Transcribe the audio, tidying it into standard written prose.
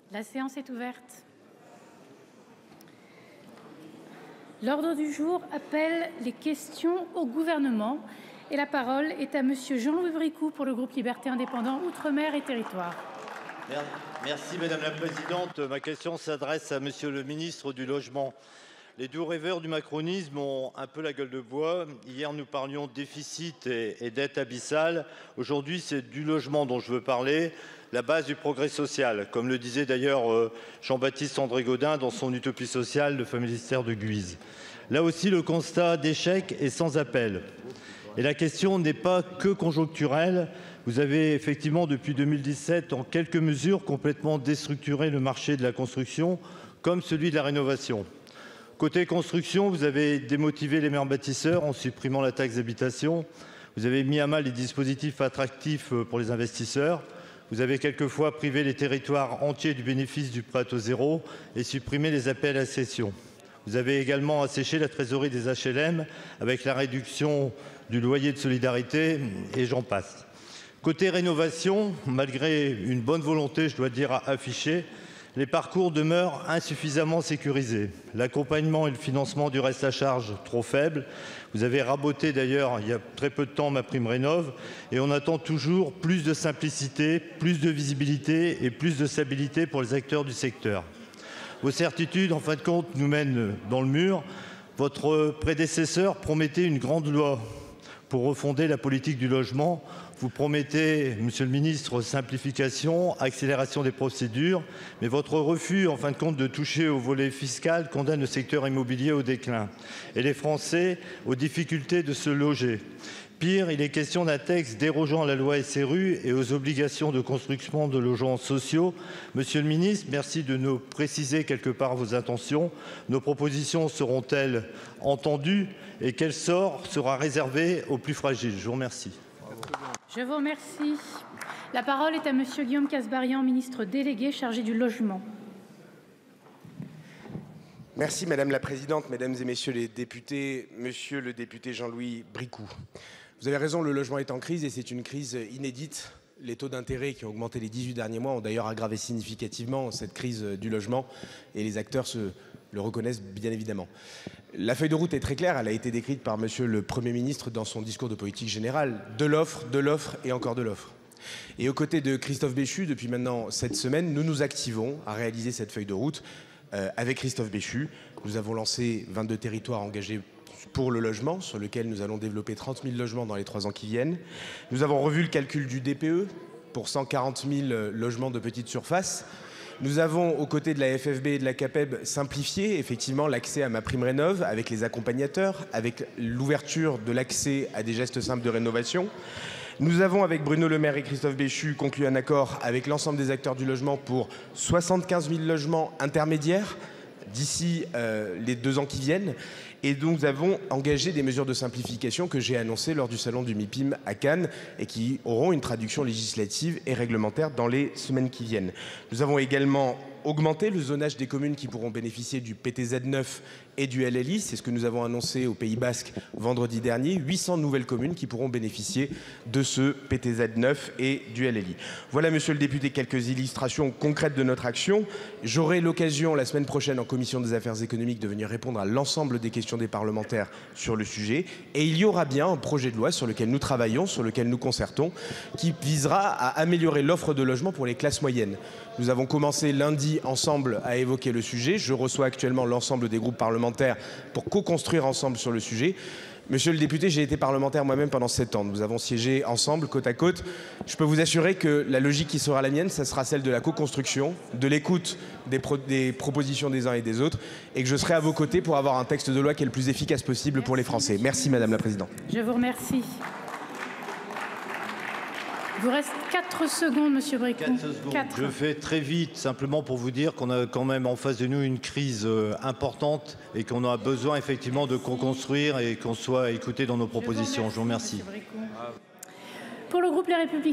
La séance est ouverte. L'ordre du jour appelle les questions au gouvernement et la parole est à Monsieur Jean-Louis Bricout pour le groupe Libertés Indépendants Outre-mer et Territoires. Merci Madame la Présidente. Ma question s'adresse à Monsieur le Ministre du Logement. Les doux rêveurs du macronisme ont un peu la gueule de bois. Hier, nous parlions de déficit et dette abyssale. Aujourd'hui, c'est du logement dont je veux parler, la base du progrès social, comme le disait d'ailleurs Jean-Baptiste André Gaudin dans son Utopie sociale, le familistère de Guise. Là aussi, le constat d'échec est sans appel. Et la question n'est pas que conjoncturelle. Vous avez effectivement, depuis 2017, en quelques mesures, complètement déstructuré le marché de la construction, comme celui de la rénovation. Côté construction, vous avez démotivé les maires bâtisseurs en supprimant la taxe d'habitation. Vous avez mis à mal les dispositifs attractifs pour les investisseurs. Vous avez quelquefois privé les territoires entiers du bénéfice du prêt à taux zéro et supprimé les APL à cession. Vous avez également asséché la trésorerie des HLM avec la réduction du loyer de solidarité et j'en passe. Côté rénovation, malgré une bonne volonté, je dois dire, affichée, les parcours demeurent insuffisamment sécurisés. L'accompagnement et le financement du reste à charge trop faible. Vous avez raboté d'ailleurs il y a très peu de temps MaPrimeRénov' et on attend toujours plus de simplicité, plus de visibilité et plus de stabilité pour les acteurs du secteur. Vos certitudes, en fin de compte, nous mènent dans le mur. Votre prédécesseur promettait une grande loi pour refonder la politique du logement. Vous promettez, Monsieur le Ministre, simplification, accélération des procédures, mais votre refus, en fin de compte, de toucher au volet fiscal condamne le secteur immobilier au déclin et les Français aux difficultés de se loger. Pire, il est question d'un texte dérogeant à la loi SRU et aux obligations de construction de logements sociaux. Monsieur le Ministre, merci de nous préciser quelque part vos intentions. Nos propositions seront-elles entendues et quel sort sera réservé aux plus fragiles? Je vous remercie. Je vous remercie. La parole est à Monsieur Guillaume Kasbarian, ministre délégué chargé du logement. Merci Madame la Présidente, Mesdames et Messieurs les députés, Monsieur le député Jean-Louis Bricout. Vous avez raison, le logement est en crise et c'est une crise inédite. Les taux d'intérêt qui ont augmenté les 18 derniers mois ont d'ailleurs aggravé significativement cette crise du logement et les acteurs le reconnaissent bien évidemment. La feuille de route est très claire, elle a été décrite par Monsieur le Premier ministre dans son discours de politique générale. De l'offre et encore de l'offre. Et aux côtés de Christophe Béchu, depuis maintenant 7 semaines, nous nous activons à réaliser cette feuille de route. Avec Christophe Béchu, nous avons lancé 22 territoires engagés pour le logement, sur lequel nous allons développer 30 000 logements dans les 3 ans qui viennent. Nous avons revu le calcul du DPE pour 140 000 logements de petite surface. Nous avons, aux côtés de la FFB et de la CAPEB, simplifié effectivement l'accès à MaPrimeRénov' avec les accompagnateurs, avec l'ouverture de l'accès à des gestes simples de rénovation. Nous avons, avec Bruno Le Maire et Christophe Béchu, conclu un accord avec l'ensemble des acteurs du logement pour 75 000 logements intermédiaires d'ici les 2 ans qui viennent. Et donc nous avons engagé des mesures de simplification que j'ai annoncées lors du salon du MIPIM à Cannes et qui auront une traduction législative et réglementaire dans les semaines qui viennent. Nous avons également augmenter le zonage des communes qui pourront bénéficier du PTZ9 et du LLI. C'est ce que nous avons annoncé au Pays Basque vendredi dernier. 800 nouvelles communes qui pourront bénéficier de ce PTZ9 et du LLI. Voilà, monsieur le député, quelques illustrations concrètes de notre action. J'aurai l'occasion la semaine prochaine en commission des affaires économiques de venir répondre à l'ensemble des questions des parlementaires sur le sujet. Et il y aura bien un projet de loi sur lequel nous travaillons, sur lequel nous concertons, qui visera à améliorer l'offre de logement pour les classes moyennes. Nous avons commencé lundi ensemble à évoquer le sujet. Je reçois actuellement l'ensemble des groupes parlementaires pour co-construire ensemble sur le sujet. Monsieur le député, j'ai été parlementaire moi-même pendant 7 ans. Nous avons siégé ensemble, côte à côte. Je peux vous assurer que la logique qui sera la mienne, ça sera celle de la co-construction, de l'écoute des propositions des uns et des autres, et que je serai à vos côtés pour avoir un texte de loi qui est le plus efficace possible pour les Français. Merci Madame la Présidente. Je vous remercie. Il vous reste 4 secondes, Monsieur Bricout. 4 secondes. 4. Je fais très vite, simplement pour vous dire qu'on a quand même en face de nous une crise importante et qu'on a besoin effectivement de co-construire et qu'on soit écouté dans nos propositions. Je vous remercie. Pour le groupe Les Républicains.